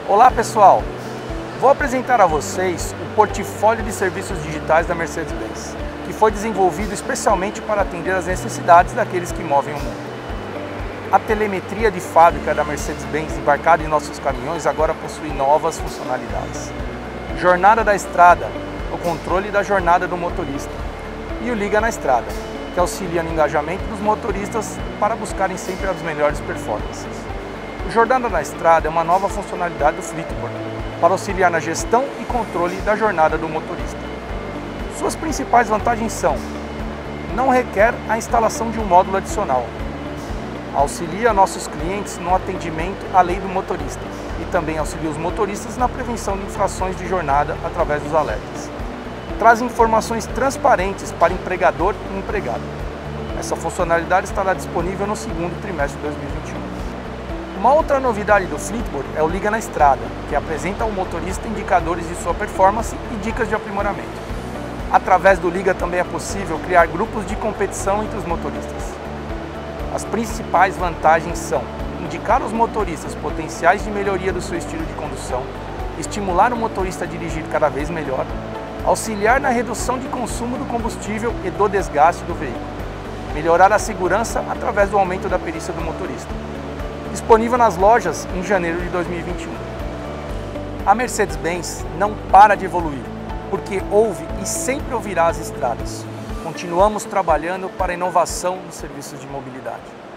Olá pessoal, vou apresentar a vocês o portfólio de serviços digitais da Mercedes-Benz, que foi desenvolvido especialmente para atender às necessidades daqueles que movem o mundo. A telemetria de fábrica da Mercedes-Benz embarcada em nossos caminhões agora possui novas funcionalidades. Jornada da estrada, o controle da jornada do motorista, e o Liga na Estrada, que auxilia no engajamento dos motoristas para buscarem sempre as melhores performances. O Jornada na Estrada é uma nova funcionalidade do Flipboard para auxiliar na gestão e controle da jornada do motorista. Suas principais vantagens são: não requer a instalação de um módulo adicional, auxilia nossos clientes no atendimento à lei do motorista e também auxilia os motoristas na prevenção de infrações de jornada através dos alertas. Traz informações transparentes para empregador e empregado. Essa funcionalidade estará disponível no segundo trimestre de 2021. Uma outra novidade do Flipboard é o Liga na Estrada, que apresenta ao motorista indicadores de sua performance e dicas de aprimoramento. Através do Liga também é possível criar grupos de competição entre os motoristas. As principais vantagens são: indicar aos motoristas potenciais de melhoria do seu estilo de condução, estimular o motorista a dirigir cada vez melhor, auxiliar na redução de consumo do combustível e do desgaste do veículo, melhorar a segurança através do aumento da perícia do motorista. Disponível nas lojas em janeiro de 2021. A Mercedes-Benz não para de evoluir, porque ouve e sempre ouvirá as estradas. Continuamos trabalhando para a inovação nos serviços de mobilidade.